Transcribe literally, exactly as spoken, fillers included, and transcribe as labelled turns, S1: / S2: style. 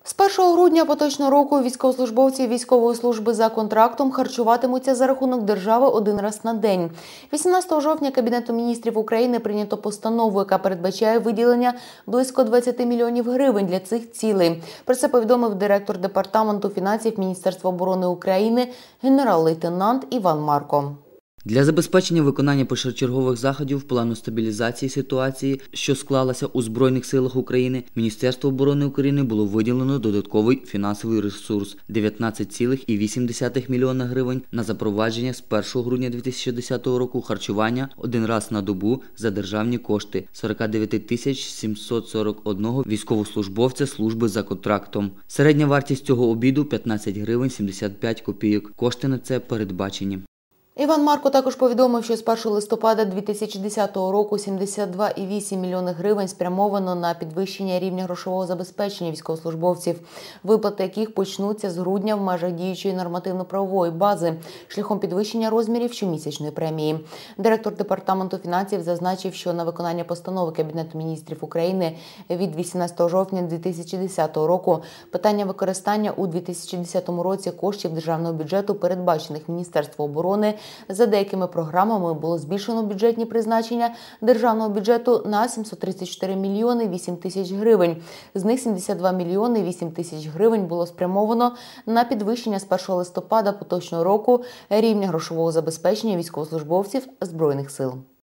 S1: З першого грудня поточного року військовослужбовці військової служби за контрактом харчуватимуться за рахунок держави один раз на день. вісімнадцятого жовтня Кабінетом міністрів України прийнято постанову, яка передбачає виділення близько двадцяти мільйонів гривень для цих цілей. Про це повідомив директор Департаменту фінансів Міністерства оборони України генерал-лейтенант Іван Марко.
S2: Для забезпечення виконання першочергових заходів плану стабілізації ситуації, що склалася у Збройних силах України, Міністерству оборони України було виділено додатковий фінансовий ресурс – дев'ятнадцять цілих вісім десятих мільйона гривень на запровадження з першого грудня дві тисячі десятого року харчування один раз на добу за державні кошти сорок дев'ять тисяч сімсот сорок одного військовослужбовця служби за контрактом. Середня вартість цього обіду – п'ятнадцять гривень сімдесят п'ять копійок. Кошти на це передбачені.
S1: Іван Марко також повідомив, що з першого листопада дві тисячі десятого року сімдесят два цілих вісім мільйона гривень спрямовано на підвищення рівня грошового забезпечення військовослужбовців, виплати яких почнуться з грудня в межах діючої нормативно-правової бази, шляхом підвищення розмірів щомісячної премії. Директор Департаменту фінансів зазначив, що на виконання постанови Кабінету міністрів України від вісімнадцятого жовтня дві тисячі десятого року питання використання у дві тисячі десятому році коштів державного бюджету, передбачених Міністерством оборони, за деякими програмами було збільшено бюджетні призначення державного бюджету на сімсот тридцять чотири мільйони вісім тисяч гривень. З них сімдесят два мільйони вісім тисяч гривень було спрямовано на підвищення з першого листопада поточного року рівня грошового забезпечення військовослужбовців Збройних сил.